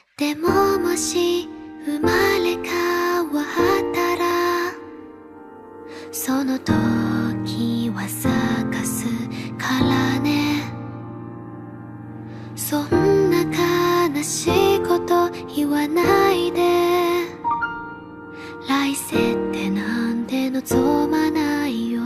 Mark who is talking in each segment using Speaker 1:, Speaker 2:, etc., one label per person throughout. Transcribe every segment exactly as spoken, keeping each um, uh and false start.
Speaker 1: でももし生まれ変わったらその時は咲かすからね。そんな悲しいこと言わないで。来世ってなんて望まないよ。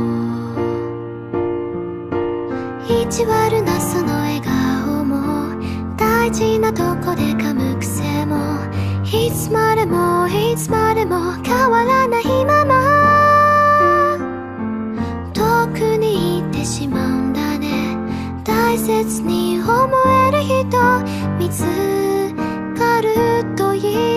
Speaker 1: 意地悪なその笑顔も大事なとこで噛む癖もいつまでもいつまでも変わらないまま遠くに行ってしまうんだね。大切に思える人見つかるといい